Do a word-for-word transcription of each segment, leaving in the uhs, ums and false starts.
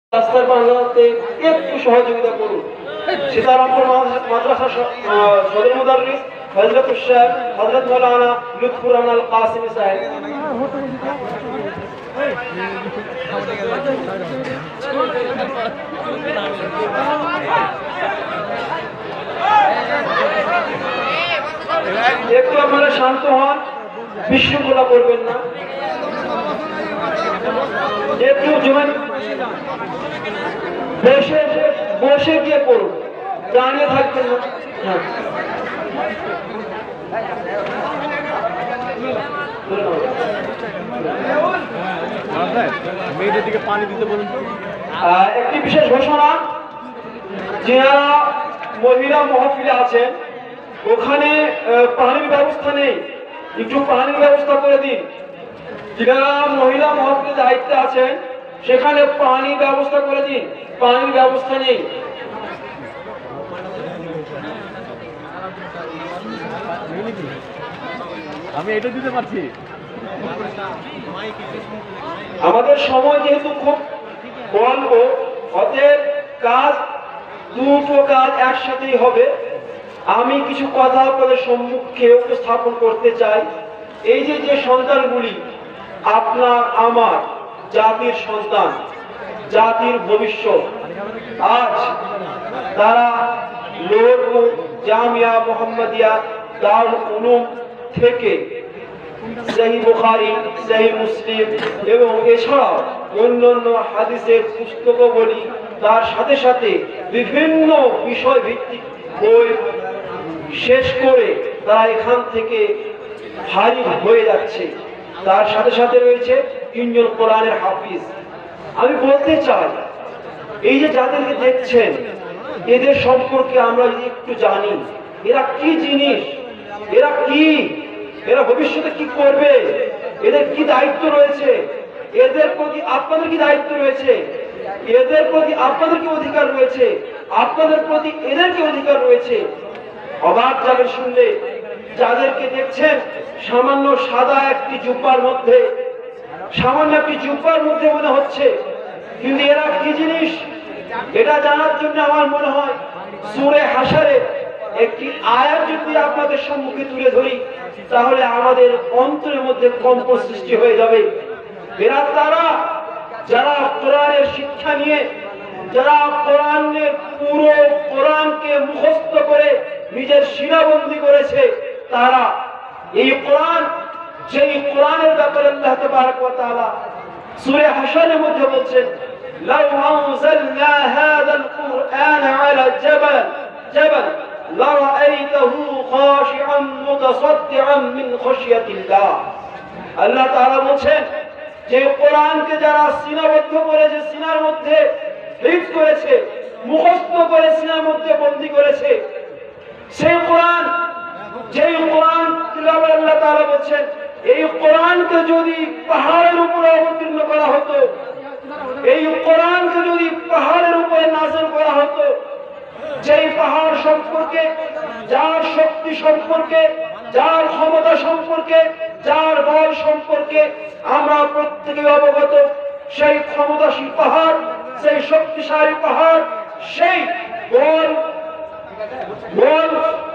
রাস্তায় বানাতে একটু সহযোগিতা করুন। সীতারামপুর মাদ্রাসা সদর মুদাররিস হযরতুল শেখ হযরত মাওলানা লুৎফুর রহমান আল কাসিমি সাহেব। একটু আপনারা শান্ত হন, বিশৃঙ্খলা করবেন না। একটু জমান বসে বসে গিয়ে করুন, দাঁড়িয়ে থাকবেন না। হ্যাঁ, মেয়েদের দিকে পানি দিতে বলুন। একটি বিশেষ ঘোষণা, যারা মহিলা মহফিলে আছেন ওখানে পানির ব্যবস্থা নেই, একটু পানির ব্যবস্থা করে দিন। যারা মহিলা মহফিলে দায়িত্বে আছেন সেখানে পানির ব্যবস্থা করে দিন, পানির ব্যবস্থা নেই। আমি এটা দিতে পারছি। আমাদের সময় যেহেতু খুব অল্প, অতএব কাজ দুটো কাজ একসাথেই হবে। আমি কিছু কথা আপনাদের সম্মুখে উপস্থাপন করতে চাই। এই যে যে সন্তানগুলি আপনার আমার জাতির সন্তান, জাতির ভবিষ্যৎ, আজ তারা নূরপুর জামিয়া মুহাম্মাদিয়া দারুল উলুম থেকে সহিহ বুখারী, সহিহ মুসলিম এবং এছাড়াও অন্যান্য হাদিসের পুস্তকাবলী, তার সাথে সাথে বিভিন্ন বিষয় ভিত্তিক বই শেষ করে তারা এখান থেকে ফারিগ হয়ে যাচ্ছে। তার সাথে সাথে রয়েছে তিনজন কোরআনের হাফিজ। আমি বলতে চাই, এই যে যাদেরকে দেখছেন এদের সম্পর্কে আমরা যদি একটু জানি, এরা কি জিনিস, এরা কি, এরা ভবিষ্যতে কি করবে, এদের কি দায়িত্ব রয়েছে, এদের প্রতি আপনাদের কি দায়িত্ব রয়েছে, এদের প্রতি আপনাদের কি অধিকার রয়েছে, আপনাদের প্রতি এদের কি অধিকার রয়েছে। অবাক যাবে শুনলে, যাদেরকে দেখছেন সামান্য সাদা একটি জুব্বার মধ্যে, সামান্য একটি জুব্বার মধ্যে মনে হচ্ছে, কিন্তু এরা কি জিনিস এটা জানার জন্য আমার মনে হয় সূরা হাশরে একটি আয়াত যদি আপনাদের সম্মুখে তুলে ধরি তাহলে আমাদের অন্তরের মধ্যে কম্প সৃষ্টি হয়ে যাবে। এরা তারা যারা কোরআনের শিক্ষা নিয়ে, যারা কোরআনের পুরো কোরআনকে মুখস্থ করে নিজের শিরাবন্দি করেছে, তারা এই কোরআন, যেই কোরআনের ব্যাপারে আল্লাহ তাবারক ওয়া তাআলা সূরা হাশরের মধ্যে বলছেন, লাউ আনজালনা হাযাল কুরআন আলা জাবাল জাবাল লারাআইতাহু খাশিআন মুতাসাদ্দিআন মিন খাশিয়াতিল্লাহ। আল্লাহ তাআলা বলছেন যে কোরআনকে যারা সিনাবদ্ধ করেছে, সিনার মধ্যে হিফজ করেছে, মুখস্থ করে সিনার মধ্যে বন্দী করেছে, সেই কোরআন, যেই কোরআন তিলাওয়াত আল্লাহ তাআলা বলছেন, এই কোরআনকে যদি পাহাড়ের উপরে অবতীর্ণ করা হতো, এই কোরআনকে যদি পাহাড়ের উপরে নাযিল করা হতো, যেই পাহাড় সম্পর্কে, যার শক্তি সম্পর্কে, যার ক্ষমতা সম্পর্কে, যার বল সম্পর্কে আমরা প্রত্যেকে অবগত, সেই ক্ষমতাশীল পাহাড়, সেই শক্তিশালী পাহাড়, সেই বল বল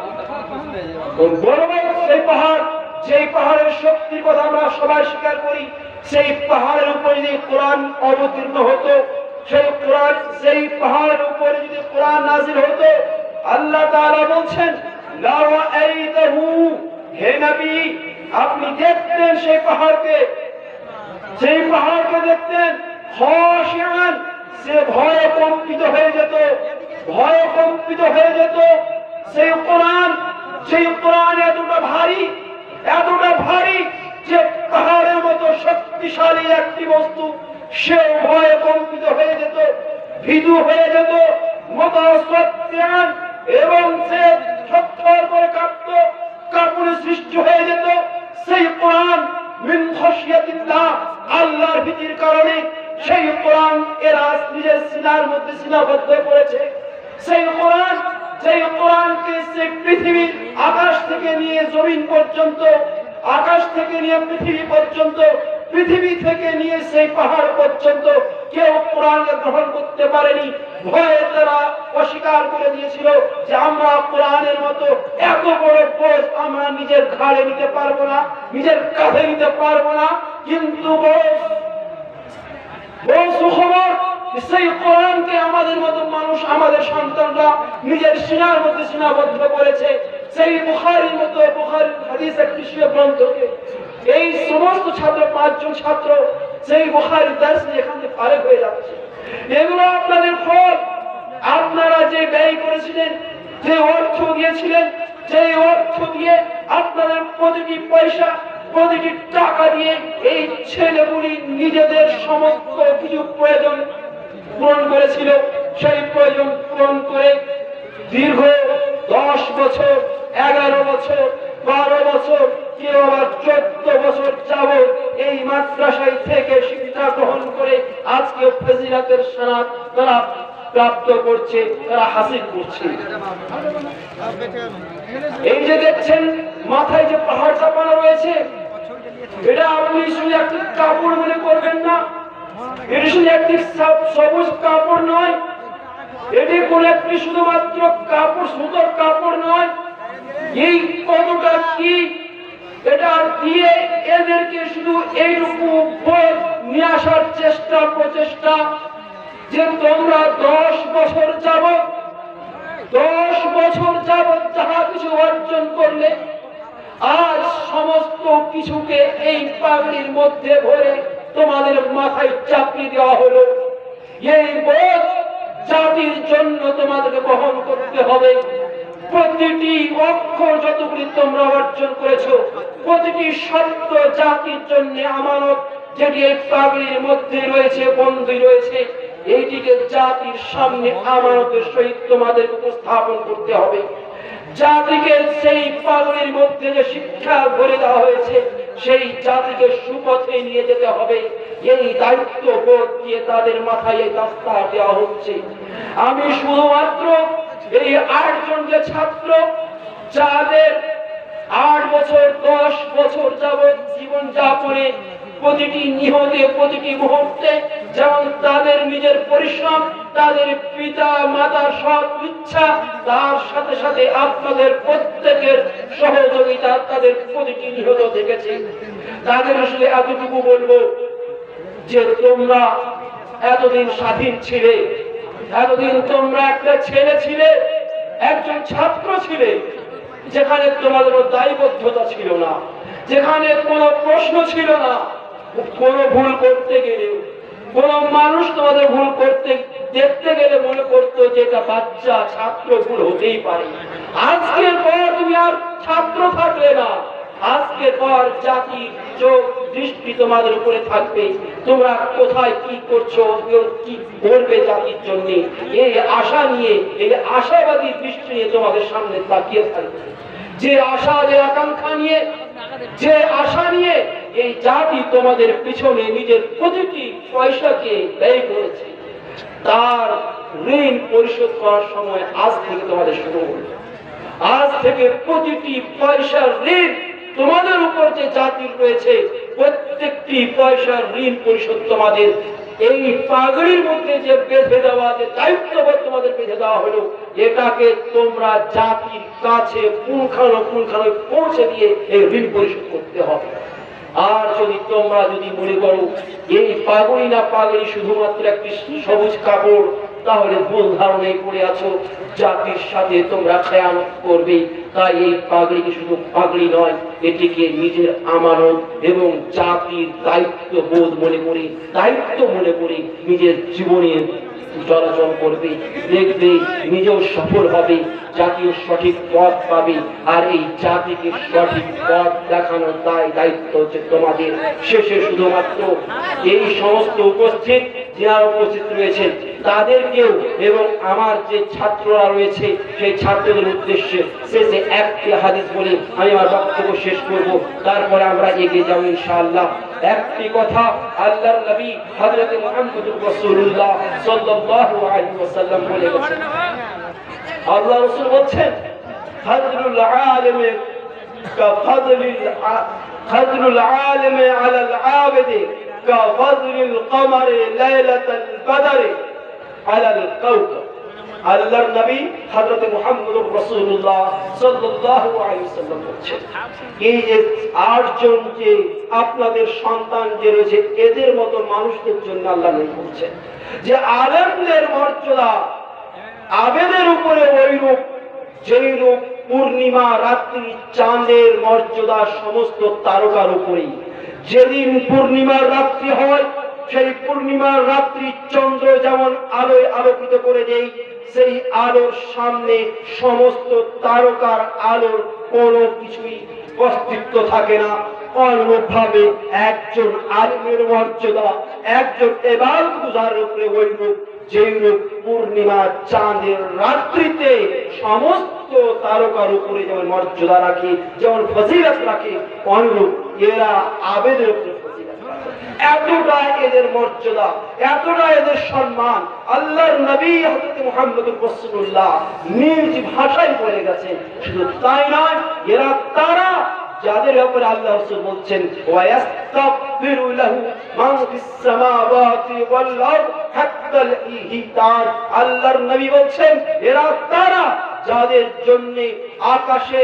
বলবান সেই পাহাড়, যেই পাহাড়ের শক্তির কথা আমরা সবাই স্বীকার করি, সেই পাহাড়ের উপরে যদি কোরআন অবতীর্ণ হতো, সেই কোরআন, সেই পাহাড়ের উপরে যদি কোরআন নাযিল হতো, আল্লাহ তাআলা বলছেন লারাআইতাহু, হে নবী আপনি দেখতেন সেই পাহাড়কে, সেই পাহাড়কে দেখতেন খাশিআন, সে ভয়ে কম্পিত হয়ে যেত, ভয়ে কম্পিত হয়ে যেত। সেই কোরআন, সেই কোরআন এতটা ভারী, এতটা ভারী যে পাহাড়ের মতো শক্তিশালী একটি বস্তু সে ভয়ে কম্পিত হয়ে যেত, ভীতু হয়ে যেত, মুতাসাদ্দিআন, এবং সে থরথর করে কাঁপত, কাঁপুনি সৃষ্টি হয়ে যেত। সেই কোরআন মিন খাশিয়াতিল্লাহ, আল্লাহর ভীতির কারণে সেই কোরআন এরা নিজের সিনার মধ্যে সিনাবদ্ধ করেছে। সেই কোরআন, সেই কোরআনকে সে পৃথিবীর আকাশ থেকে নিয়ে জমিন পর্যন্ত, আকাশ থেকে নিয়ে পৃথিবী পর্যন্ত, পৃথিবী থেকে নিয়ে সেই পাহাড় পর্যন্ত কেউ কোরআনকে গ্রহণ করতে পারেনি। ভয়ে তারা অস্বীকার করে দিয়েছিল যে আমরা কোরআনের মতো এত বড় বোঝ আমরা নিজের ঘাড়ে নিতে পারবো না, নিজের কাঁধে নিতে পারবো না। কিন্তু বড় বড় সুখবর, সেই কোরআনকে আমাদের মতো মানুষ, আমাদের সন্তানরা নিজের সিনার মধ্যে সীমাবদ্ধ করেছে। সেই বুখারীর মতো বুখারী হাদিস একটি গ্রন্থকে এই সমস্ত ছাত্র, পাঁচজন ছাত্র সেই বুখারী দার্স নিয়ে এখান থেকে ফারেক হয়ে যাচ্ছে। এগুলো আপনাদের ফল। আপনারা যে ব্যয় করেছিলেন, যে অর্থ দিয়েছিলেন, সেই অর্থ দিয়ে আপনাদের প্রতিটি পয়সা, প্রতিটি টাকা দিয়ে এই ছেলেগুলি নিজেদের সমস্ত কিছু প্রয়োজন পূরণ করেছিল। সেই প্রয়োজন পূরণ করে দীর্ঘ দশ বছর, এগারো বছর, বারো বছর, কেউ আবার চোদ্দ বছর যাবত এই মাদ্রাসায় থেকে শিক্ষা গ্রহণ করে আজকে ফজিলাতের সনদ তারা প্রাপ্ত করছে, তারা হাসিল করছে। এই যে দেখছেন মাথায় যে পাহাড় চাপানো রয়েছে, এটা আপনি শুধু একটি কাপড় মনে করবেন না। এটি শুধু একটি সবুজ কাপড় নয়, এটি কোন একটি শুধুমাত্র কাপড়, সুতোর কাপড় নয়। এই কতটা কি, এটা দিয়ে এদেরকে শুধু এইটুকু বোধ নিয়ে আসার চেষ্টা, প্রচেষ্টা যে তোমরা দশ বছর যাবত দশ বছর যাবত যাহা কিছু অর্জন করলে, আজ সমস্ত কিছুকে এই পাগড়ির মধ্যে ভরে তোমাদের মাথায় চাপিয়ে দেওয়া হলো। এই বোঝ জাতির জন্য তোমাদেরকে বহন করতে হবে। প্রতিটি অক্ষর যতগুলি তোমরা অর্জন করেছো, প্রতিটি শব্দ জাতির জন্য আমানত, যেটি এই পাগড়ির মধ্যে রয়েছে, বন্দী রয়েছে, এইটিকে জাতির সামনে আমানতের সহিত তোমাদের উপস্থাপন করতে হবে। জাতিকে সেই পাগড়ির মধ্যে যে শিক্ষা ভরে দেওয়া হয়েছে, সেই জাতিকে সুপথে নিয়ে যেতে হবে। এই দায়িত্ব বোধ দিয়ে তাদের মাথায় এই রাস্তা দেওয়া হচ্ছে। আমি শুধুমাত্র এই আটজন যে ছাত্র, যাদের আট বছর দশ বছর যাবৎ জীবন যাপনে প্রতিটি নিহতে, প্রতিটি মুহূর্তে যেমন তাদের নিজের পরিশ্রম, তাদের পিতা মাতার সৎ ইচ্ছা, তার সাথে সাথে আপনাদের প্রত্যেকের সহযোগিতা তাদের প্রতিটি নিহত দেখেছে। তাদের আসলে এতটুকু বলবো যে তোমরা এতদিন স্বাধীন ছিলে, এতদিন তোমরা একটা ছেলে ছিলে, একজন ছাত্র ছিলে, যেখানে তোমাদের দায়বদ্ধতা ছিল না, যেখানে কোনো প্রশ্ন ছিল না। কোনো ভুল করতে গেলে, কোন মানুষ তোমাদের ভুল করতে দেখতে গেলে মনে করতো যে এটা বাচ্চা, ছাত্র, ভুল হতেই পারে। আজকের পর তুমি আর ছাত্র থাকলে না, আজকের পর জাতির চোখ দৃষ্টি তোমাদের উপরে থাকবে। তোমরা কোথায় কি করছো, কি করবে জাতির জন্য, এই আশা নিয়ে, এই আশাবাদী দৃষ্টি নিয়ে তোমাদের সামনে তাকিয়ে থাকবে। যে আশা, যে আকাঙ্ক্ষা নিয়ে, যে আশা নিয়ে এই জাতি তোমাদের পিছনে নিজের প্রতিটি পয়সাকে ব্যয় করেছে, তার ঋণ পরিশোধ করার সময় আজ থেকে তোমাদের শুরু হলো। আজ থেকে প্রতিটি পয়সার ঋণ তোমাদের উপর যে জাতির রয়েছে, প্রত্যেকটি পয়সার ঋণ পরিশোধ তোমাদের এই পাগড়ির মধ্যে যে বেঁধে দেওয়া, যে দায়িত্ববোধ তোমাদের বেঁধে দেওয়া হলো, এটাকে তোমরা জাতির কাছে পুঙ্খানুপুঙ্খানু পৌঁছে দিয়ে এই ঋণ পরিশোধ করতে হবে। আর যদি তোমরা যদি মনে করো এই পাগড়ি না পাগড়ি শুধুমাত্র একটি সবুজ কাপড়, তাহলে ভুল ধারণায় পড়ে আছো। জাতির সাথে তোমরা খেয়ানত করবে। তাই এই পাগড়িকে শুধু পাগড়ি নয়, এটিকে নিজের আমানত এবং জাতির দায়িত্ব বোধ মনে করে, দায়িত্ব মনে করে নিজের জীবনে চলাচল করবে। দেখবে নিজেও সফল হবে, জাতীয় সঠিক পথ পাবে। আর এই জাতিকে সঠিক পথ দেখানোর দায় দায়িত্ব হচ্ছে তোমাদের। শেষে শুধুমাত্র এই সমস্ত উপস্থিত যারা উপস্থিত রয়েছেন তাদেরকেও এবং আমার যে ছাত্ররা রয়েছে সেই ছাত্রদের উদ্দেশ্যে শেষে একটি হাদিস বলে আমি আমার বক্তব্য শেষ করব, তারপরে আমরা এগিয়ে যাব ইনশাআল্লাহ। একটি কথা আল্লাহর নবী হযরত মুহাম্মদুর রাসূলুল্লাহ সাল্লাল্লাহু আলাইহি ওয়াসাল্লাম বলে গেছেন। আল্লাহ রাসূল বলেন, ফাদলুল আলিমি কা ফাদলিল ফাদলুল আলিমি আলাল আবিদি কাফাযলিল কমারি লাইলাতাল বদরি আলাল কাওকাব। আল্লাহর নবী হযরত মুহাম্মদুর রাসূলুল্লাহ সাল্লাল্লাহু আলাইহি ওয়াসাল্লাম বলেছেন, এই যে আটজন যে আপনাদের সন্তান যে রয়েছে এদের মতো মানুষদের জন্য আল্লাহ নবী বলছেন যে আলেমদের মর্যাদা আবেদের উপরে ওইরূপ যেইরূপ পূর্ণিমা রাত্রি চাঁদের মর্যাদা সমস্ত তারকার উপরেই। যেদিন পূর্ণিমার রাত্রি হয় সেই পূর্ণিমার রাত্রি চন্দ্র যেমন আলোয় আলোকিত করে দেয়, সেই আলোর সামনে সমস্ত তারকার আলোর কোনো কিছুই অস্তিত্ব থাকে না। অনুরূপভাবে একজন আলিমের মর্যাদা একজন ইবাদত গুজারের উপরে ওইরূপ যেরূপ পূর্ণিমা চাঁদের রাত্রিতে সমস্ত তারকার উপরে যেমন মর্যাদা রাখে, যেমন ফজিলত রাখে, অনুরূপ এরা আবেদের উপরে ফজিলত রাখে। এতটা এদের মর্যাদা, এতটা এদের সম্মান আল্লাহর নবী হযরত মুহাম্মদুর রাসূলুল্লাহ নিজ ভাষায় বলে গেছেন। শুধু তাই নয়, এরা তারা যাদের উপরে আল্লাহ রাসূল বলছেন ওয়ায়াস্তাগফিরু লাহু মান ফিস সামাওয়াতি ওয়াল আরদ হাত্তাল ইহতার। আল্লাহর নবী বলছেন এরা তারা যাদের জন্য আকাশে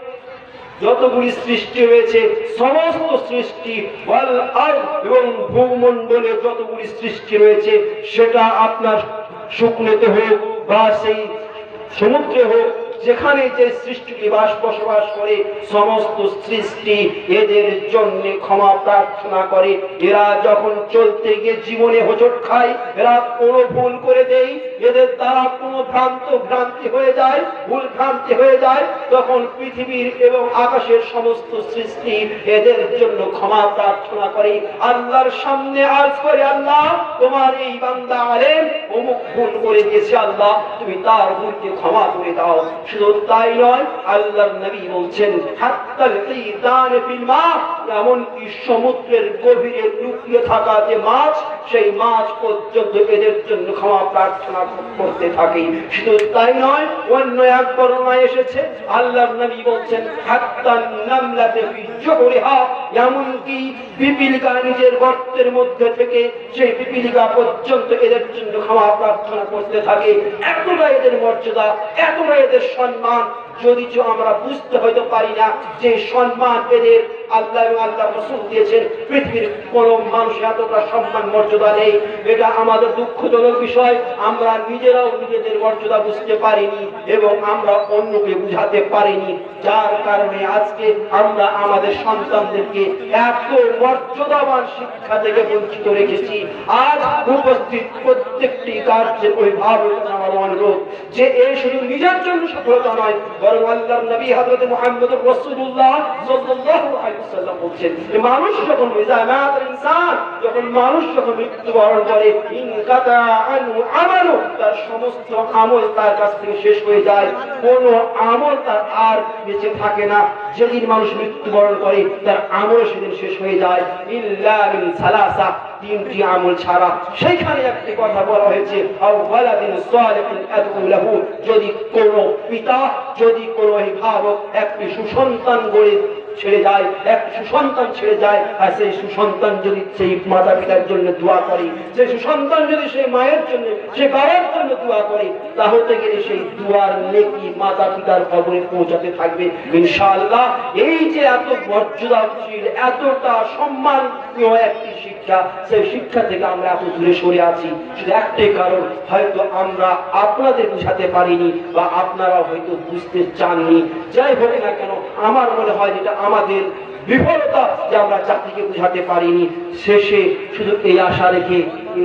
যতগুলি সৃষ্টি রয়েছে সমস্ত সৃষ্টি ওয়াল আরদ এবং ভূমণ্ডলে যতগুলি সৃষ্টি রয়েছে সেটা আপনার শুকনোতে হোক বা সেই সমুদ্রে হোক, যেখানে যে সৃষ্টিটি বাস বসবাস করে সমস্ত সৃষ্টি এদের জন্য ক্ষমা প্রার্থনা করে। এরা যখন চলতে গিয়ে জীবনে হোঁচট খায়, এরা কোনো ভুল করে দেয়, এদের দ্বারা কোনো ভ্রান্ত ভ্রান্তি হয়ে যায়, ভুল ভ্রান্তি হয়ে যায়, তখন পৃথিবীর এবং আকাশের সমস্ত সৃষ্টি এদের জন্য ক্ষমা প্রার্থনা করে। আল্লাহর সামনে আরজ করে, আল্লাহ তোমার এই বান্দা আলেম অমুক ভুল করে দিয়েছে, আল্লাহ তুমি তার ভুলকে ক্ষমা করে দাও। শুধু তাই নয়, আল্লাহর নবী বলছেন হাত্তাল ঈদান ফিল মা, এমনকি সমুদ্রের গভীরে লুকিয়ে থাকা যে মাছ, সেই মাছ পর্যন্ত এদের জন্য ক্ষমা প্রার্থনা করতে থাকে। শুধু তাই নয়, অন্য এক বর্ণনায় এসেছে আল্লাহর নবী বলছেন হাত্তান নামলাতে ফি জুহরিহা, এমনকি পিপীলিকা নিজের গর্তের মধ্যে থেকে সেই পিপীলিকা পর্যন্ত এদের জন্য ক্ষমা প্রার্থনা করতে থাকে। এতটা এদের মর্যাদা, এতটা এদের সম্মান, যদি আমরা বুঝতে হয়তো পারি না যে সম্মান এদের আল্লাহ এবং আল্লাহ রাসূল দিয়েছেন, পৃথিবীর কোন মানুষ এতটা সম্মান মর্যাদা নেই। এটা আমাদের দুঃখজনক বিষয়, আমরা নিজেরাও নিজেদের মর্যাদা বুঝতে পারিনি এবং আমরা অন্যকে বুঝাতে পারিনি, যার কারণে আজকে আমরা আমাদের সন্তানদেরকে এত মর্যাদাবান শিক্ষা থেকে বঞ্চিত রেখেছি। আজ উপস্থিত প্রত্যেকটি কার্যের অভিভাবক আমার অনুরোধ যে এ শুধু নিজের জন্য সফলতা নয়, বরং আল্লাহর নবী হযরত মুহাম্মদুর রাসূলুল্লাহ সাল্লাল্লাহু আলাইহি ওয়াসাল্লাম বলেছেন মানুষ যখন মিজামাত ইনসান, যখন মানুষ যখন মৃত্যুবরণ করে ইনকাতা আনহু আমালু, তার সমস্ত আমল তার কাছ থেকে শেষ হয়ে যায়, কোনো আমল তার আর বেঁচে থাকে না। যেদিন মানুষ মৃত্যুবরণ করে তার আমল সেদিন শেষ হয়ে যায়, ইল্লা মিন সালাসা, তিনটি আমল ছাড়া। সেইখানে একটি কথা বলা হয়েছে আও ওয়ালাদিন সালিহিন আদউ লাহু, যদি কোনো পিতা, যদি কোনো অভিভাবক একটি সুসন্তান গড়ে ছেড়ে যায়, এক সুসন্তান ছেড়ে যায়, আর সেই সুসন্তান যদি সেই মাতা পিতার জন্য দোয়া করে, সেই সুসন্তান যদি সেই মায়ের জন্য, সেই বাবার জন্য দোয়া করে, তাহলে গেলে সেই দোয়ার নেকি মাতা পিতার কবরে পৌঁছাতে থাকবে ইনশাআল্লাহ। এই যে এত মর্যাদাশীল, এতটা সম্মানীয় একটি শিক্ষা, সেই শিক্ষা থেকে আমরা এত দূরে সরে আছি, শুধু একটাই কারণ, হয়তো আমরা আপনাদের বুঝাতে পারিনি বা আপনারা হয়তো বুঝতে চাননি। যাই হোক না কেন, আমার মনে হয় যেটা আমাদের বিফলতা যে আমরা জাতিকে বুঝাতে পারিনি। শেষে শুধু এই আশা রেখে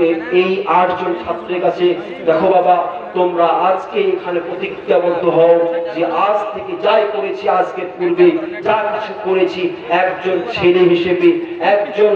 এই আটজন ছাত্রের কাছে, দেখো বাবা, তোমরা আজকে এখানে প্রতিজ্ঞাবদ্ধ হও যে আজ থেকে যাই করেছি, আজকে পূর্বে যা কিছু করেছি, একজন ছেলে হিসেবে, একজন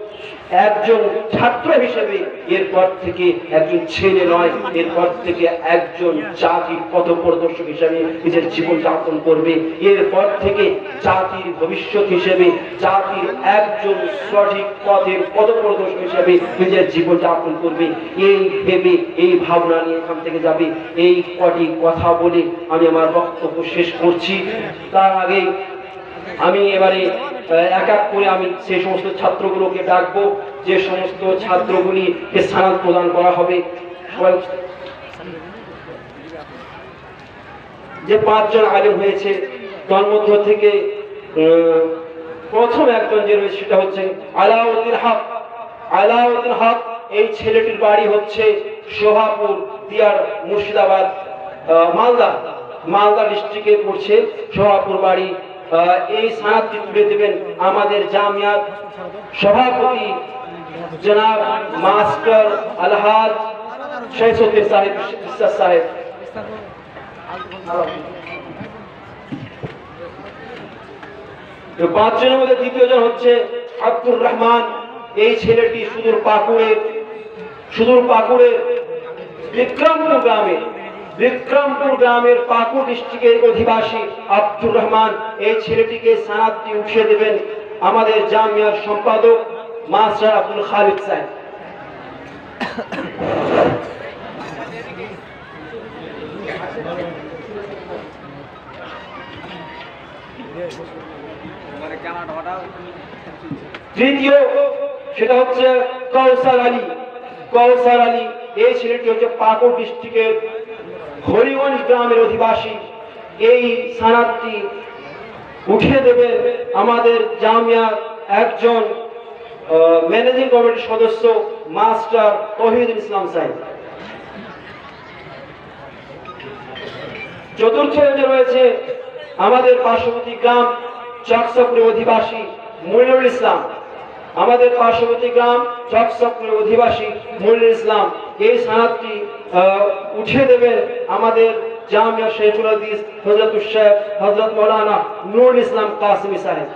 একজন ছাত্র হিসেবে এরপর থেকে একজন ছেলে নয়, এরপর থেকে একজন জাতির পথ প্রদর্শক হিসেবে নিজের জীবন যাপন করবে। এরপর থেকে জাতির ভবিষ্যৎ হিসেবে, জাতির একজন সঠিক পথের পথ প্রদর্শক হিসেবে নিজের জীবন যাপন করবে। এই ভেবে, এই ভাবনা নিয়ে এখান থেকে যাবে। এই কটি কথা বলে আমি আমার বক্তব্য শেষ করছি। তার আগে আমি এবারে এক এক করে আমি সেই সমস্ত ছাত্রগুলোকে ডাকবো যে সমস্ত ছাত্রগুলিকে সানাদ প্রদান করা হবে সবাই যে পাঁচজন আলেম হয়েছে তার মধ্য থেকে প্রথম একজন যে রয়েছে সেটা হচ্ছে আলাউদ্দিন হক। আলাউদ্দিন হক এই ছেলেটির বাড়ি হচ্ছে সোহাপুর দিয়ার মুর্শিদাবাদ মালদা মালদা ডিস্ট্রিক্টে পড়ছে সোহাপুর বাড়ি। এই সানাদটি তুলে দেবেন আমাদের জামিয়ার সভাপতি জনাব মাস্টার আলহাজ শাইখুদ্দিন সাহেব বিশ্বাস সাহেব। পাঁচজনের মধ্যে দ্বিতীয় জন হচ্ছে আব্দুর রহমান। এই ছেলেটি সুদূর পাকুড়ের সুদূর পাকুড়ের বিক্রমপুর গ্রামে বিক্রমপুর গ্রামের পাকুড় ডিস্ট্রিক্টের অধিবাসী আব্দুর রহমান। এই ছেলেটিকে সানাদটি উঠিয়ে দেবেন আমাদের জামিয়ার সম্পাদক মাস্টার আব্দুল খালিদ সাহেব। তৃতীয় সেটা হচ্ছে কৌসার আলী। কৌসার আলী এই ছেলেটি হচ্ছে পাকুড় ডিস্ট্রিক্টের হরিগঞ্জ গ্রামের অধিবাসী। এই সানাদটি উঠিয়ে দেবেন আমাদের জামিয়ার একজন ম্যানেজিং কমিটির সদস্য মাস্টার তৌহিদুল ইসলাম সাহেব। চতুর্থ যে রয়েছে আমাদের পার্শ্ববর্তী গ্রাম চকচকপুরের অধিবাসী মনিরুল ইসলাম। আমাদের পার্শ্ববর্তী গ্রাম চকচকপুরের অধিবাসী মনিরুল ইসলাম। এই সানাদটি উঠিয়ে দেবেন আমাদের জামিয়া শেখুল হাদিস হযরতুল শেখ হযরত মাওলানা নুরুল ইসলাম কাসিমি সাহেব।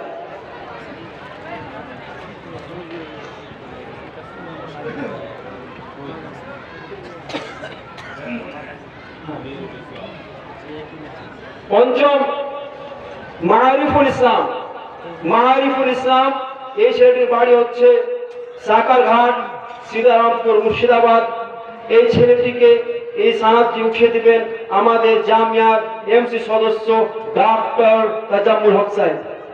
পঞ্চম মারিফুল ইসলাম। মারিফুল ইসলাম এই ছেলেটির বাড়ি হচ্ছে সাকারঘাট সীতারামপুর মুর্শিদাবাদ। এই ছেলেটিকে এই সানাদটি উঠিয়ে দিবেন আমাদের জামিয়ার এমসি সদস্য ডক্টর তাজাম্মুল হক সাহেব।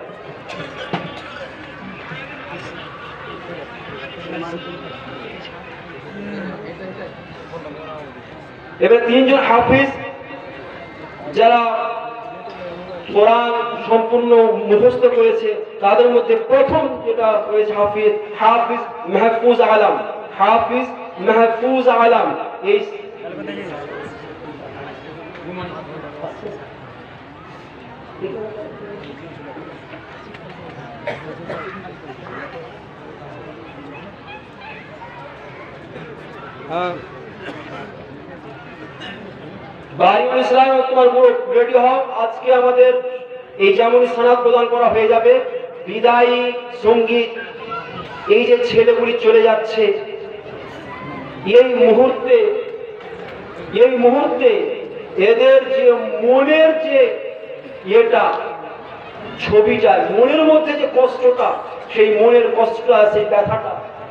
এবার তিনজন হাফিজ যারা কোরআন সম্পূর্ণ মুখস্থ করেছে তাদের মধ্যে প্রথম যেটা রয়েছে হাফিজ হাফিজ মাহফুজ আলম। হাফিজ মাহফুজ আলম এই বাড়িউল ইসলাম তোমার রেডি হও। আজকে আমাদের এই যেমন সানাদ প্রদান করা হয়ে যাবে বিদায়ী সঙ্গীত। এই যে ছেলেগুলি চলে যাচ্ছে এই মুহূর্তে এই মুহূর্তে এদের যে মনের যে এটা ছবিটা মনের মধ্যে যে কষ্টটা সেই মনের কষ্টটা সেই ব্যথাটা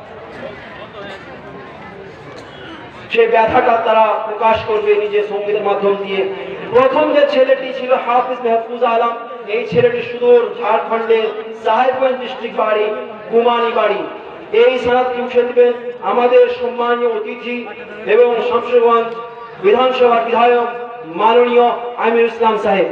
সেই ব্যথাটা তারা প্রকাশ করবে নিজের সঙ্গীতের মাধ্যম দিয়ে। প্রথম যে ছেলেটি ছিল হাফিজ মাহফুজ আলম। এই ছেলেটি সুদূর ঝাড়খণ্ডের সাহেবগঞ্জ ডিস্ট্রিক্ট বাড়ি কুমানি বাড়ি। এই সানাদটি উঠিয়ে দিবেন আমাদের সম্মানীয় অতিথি এবং শামশেরগঞ্জ বিধানসভার বিধায়ক মাননীয় আমির ইসলাম সাহেব।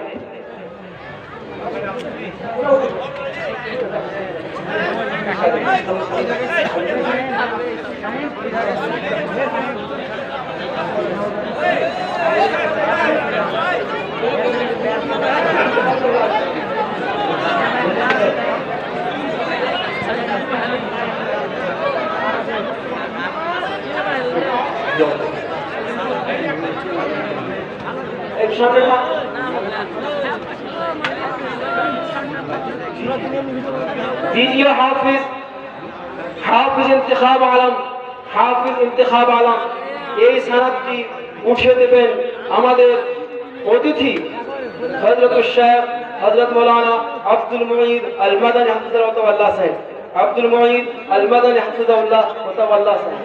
দ্বিতীয় হাফিজ হাফিজ ইন্তেখাব আলম। হাফিজ ইন্তেখাব আলম এই সানাদটি উঠিয়ে দেবেন আমাদের অতিথি হযরত শেখ হযরত মাওলানা আব্দুল মুঈদ আল মাদানী হাফিজাহুল্লাহ সাহেব। আব্দুল মুঈদ আল মাদানী হাফিজাহুল্লাহ সাহেব।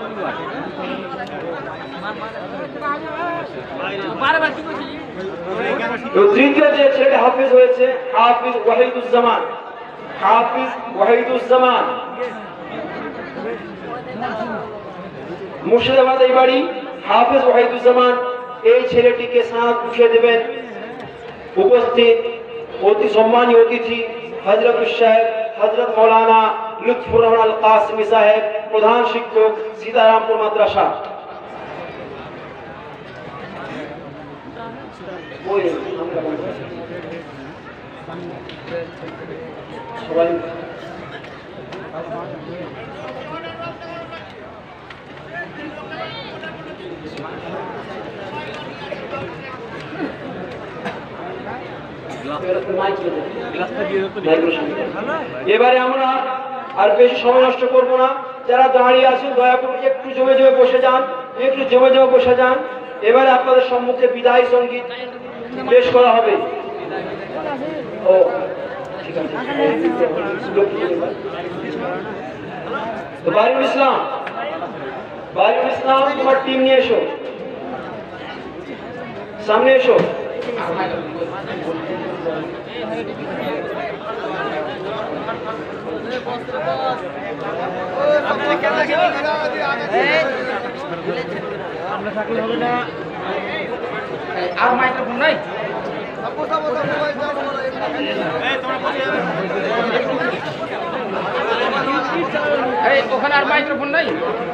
তৃতীয় যে ছেলেটি হাফিজ হয়েছে হাফিজ ওয়াহিদুজ্জামান। হাফিজ ওয়াহিদুজ্জামান মুর্শিদাবাদ এই বাড়ি হাফেজ ওয়াহিদুজ্জামান এই ছেলেটিকে সানাত উঠিয়ে দেবেন। উপস্থিত অতি সম্মানীয় অতিথি হযরতুল সাহেব হযরত মৌলানা লুৎফুর রহমান আল কাসিমি সাহেব, প্রধান শিক্ষক সীতারামপুর মাদ্রাসা। সবাই এবারে আমরা আর বেশি সময় নষ্ট করব না। যারা দাঁড়িয়ে আছেন দয়া করে একটু জমে জমে বসে যান, একটু জমে জমে বসে যান। এবারে আপনাদের সম্মুখে বিদায় সঙ্গীত পেশ করা হবে। ও ঠিক আছে, তো বারিউল ইসলাম, বারিউল ইসলাম তোমার টিম নিয়ে এসো, সামনে এসো। আমরা থাকলে হবে না। আর মাইক্রোফোন নাই, ওখানে আর মাইক্রোফোন নাই।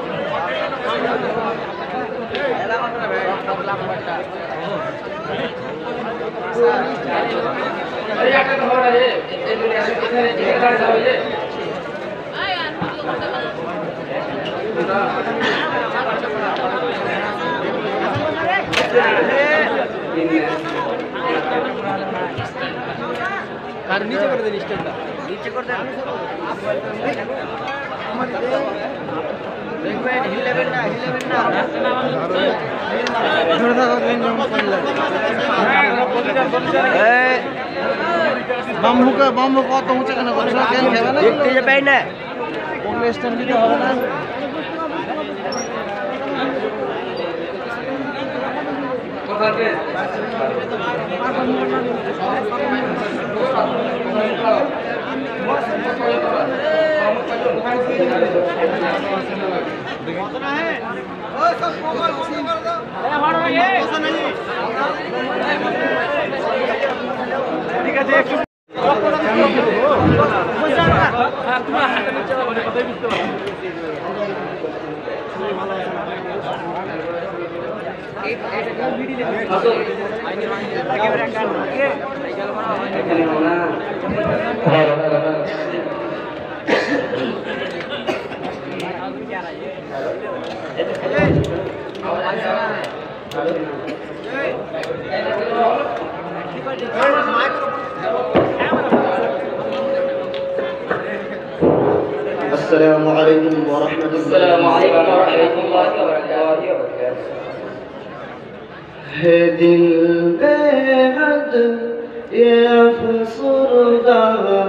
আর নিচে করে দেন, স্ট্যান্ডটা নিচে করে দেন। দেখবেন হিলেবেন না, হিলেবেন না। ধরে থাকো, এই বাম্বুকে বাম্বু কত উঁচু কেন করছ? কেন খাবে না? দেখতে যাবে না, কোন স্ট্যান্ড দিতে হবে না। ঠিক আছে, একটু السلام عليكم ورحمة الله السلام عليكم ورحمة الله وبركاته. है दिल बेहद ये अफसरदा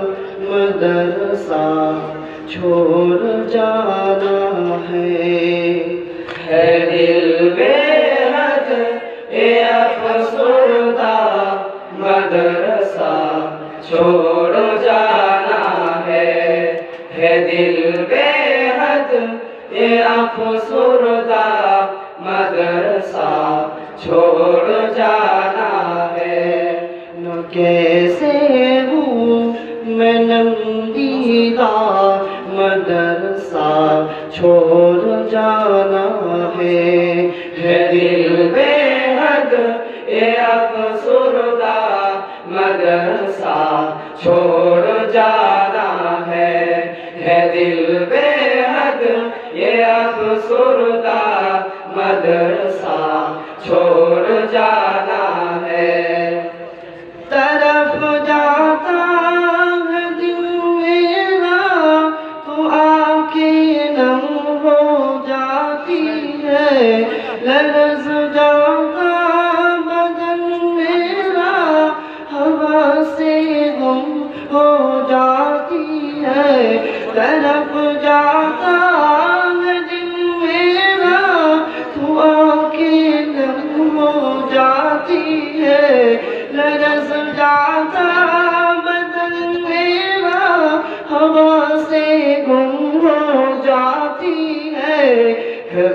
मदरसा छोड़ जाना है, है दिल बेहद ये अफसरदा मदरसा छोड़ जाना है, है दिल बेहद ये अफसरदा मदरसा छोड़ जाना है। न कैसे हूँ मैं नंदीदा मदरसा छोड़ जाना है, है दिल बेहद ये अफसरदा मदरसा छोड़ जाना है, है दिल बेहद ये अफसरदा मदरसा छोड़ जाना है। तरफ जाता है दिल मेरा तो आंखें नम हो जाती है, लरज़ जाता बदन मेरा हवा से गुम हो जाती है, तरफ जाता है दिल मेरा तो आंखें नम हो जाती है, लरज़ जाता बदन मेरा हवा से गुम हो जाती है,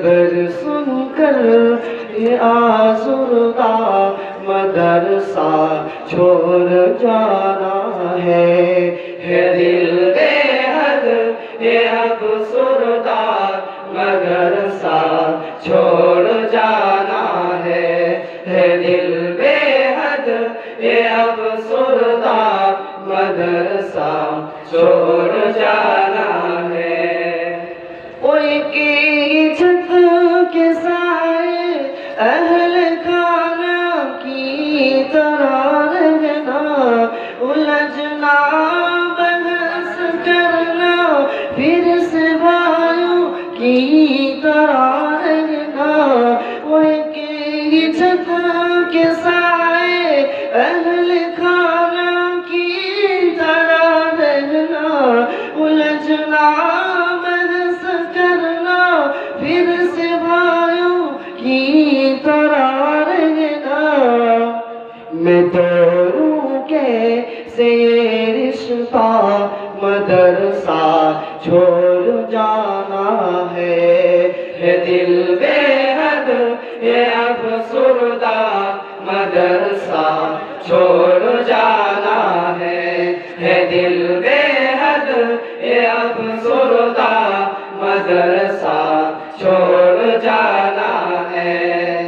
مگر سن کر یہ آزردہ مدرسہ چھوڑ جانا ہے ہے دل بے حد یہ افسردہ مدرسہ چھوڑ جانا ہے ہے دل بے حد یہ افسردہ مدرسہ چھوڑ جانا ہے کوئی کی چھت کے سائے اہل خانہ کی طرح رہنا الجھنا بحث کرنا پھر سے بھائیوں کی طرح رہنا کوئی کی چھت کے سائے اہل خانہ کی طرح رہنا الجھنا بحث کرنا پھر سے بھائیوں کی طرح رہنا میں دوڑوں کیسے یہ رشتہ مدرسہ چھوڑ جانا ہے ہے دل بے حد یہ افسردہ مدرسہ چھوڑ جانا ہے ہے دل بے حد یہ افسردہ مدرسہ چھوڑ جانا ہے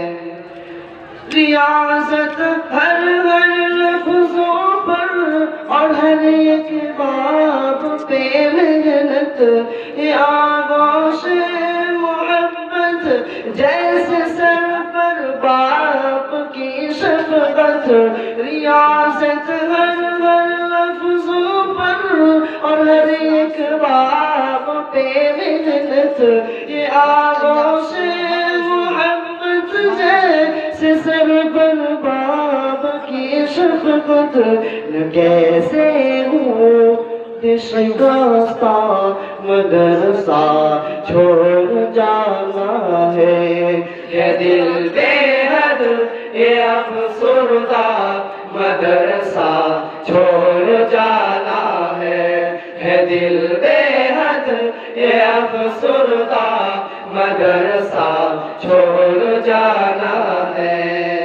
ریاضت ہر ہر لفظوں پر اور ہر ایک باب پہ محنت یہ آغوش محبت جیسے سر پر باپ کی شفقت ریاضت ہر ہر لفظوں پر اور ہر ایک باب پہ محنت یہ آغوش محبت جیسے سر پر باپ کی شفقت نہ کیسے ہوں شکستہ مدرسہ چھوڑ جانا ہے یہ دل بے حد یہ افسردہ مدرسہ چھوڑ جانا ہے ہے دل بے حد یہ افسردہ مدرسہ چھوڑ جانا ہے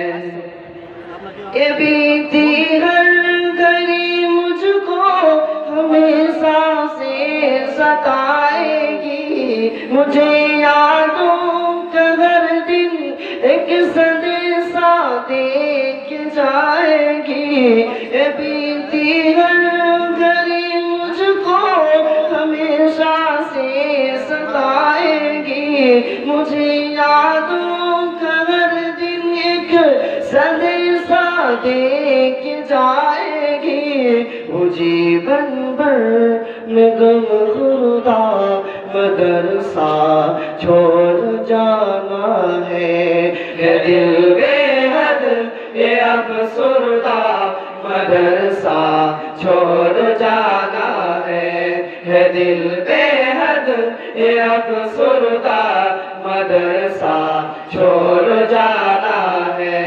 یہ بیتی ہر گھڑی مجھ کو ہمیشہ سے ستائے گی مجھے یادوں کا ہر دن ایک سندیسہ دے کے جائے گی یہ بیتی ہر گھڑی مجھ کو ہمیشہ سے ستائے گی مجھے یادوں کا ہر دن ایک سندیسہ دے کے جائے گی وہ جیون بھر میں غم خوردہ مدرسہ چھوڑ جانا ہے ہے دل بے حد یہ افسردہ مدرسہ چھوڑ جانا ہے ہے دل بے حد یہ افسردہ مدرسہ چھوڑ جانا ہے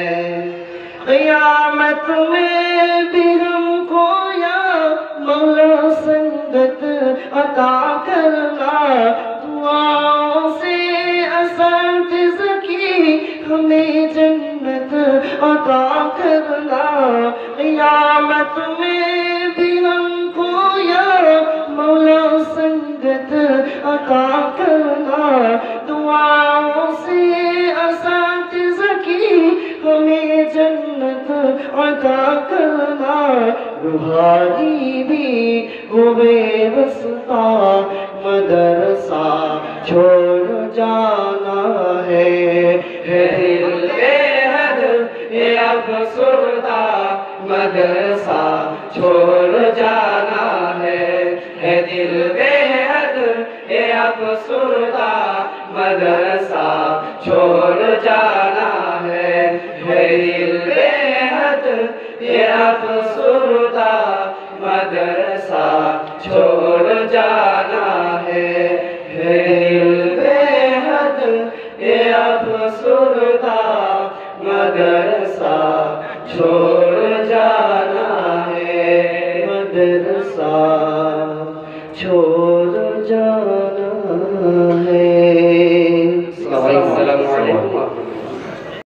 قیامت میں بھی ہم کو یا مولا سنگت عطا کرنا دعاؤں سے اساتذ کی ہمیں جنت عطا کرنا قیامت میں بھی ہم کو یا مولا سنگت عطا کرنا دعاؤں سے اساتذ کی ہمیں جنت عطا کرنا روحانی بھی وہ بے واسطہ مدرسہ چھوڑ جانا ہے ہے دل بے حد یہ افسردہ مدرسہ چھوڑ جانا ہے ہے دل بے حد یہ افسردہ مدرسہ چھوڑ جانا ہے ہے دل بے حد یہ افسردہ مدرسہ چھوڑ جانا ہے ہے دل بے حد یہ افسردہ مدرسہ چھوڑ